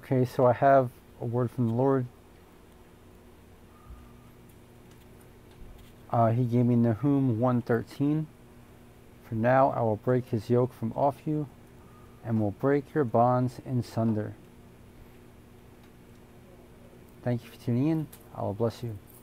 Okay, so I have a word from the Lord. He gave me Nahum 1:13. For now I will break his yoke from off you, and will break your bonds in sunder. Thank you for tuning in. I will bless you.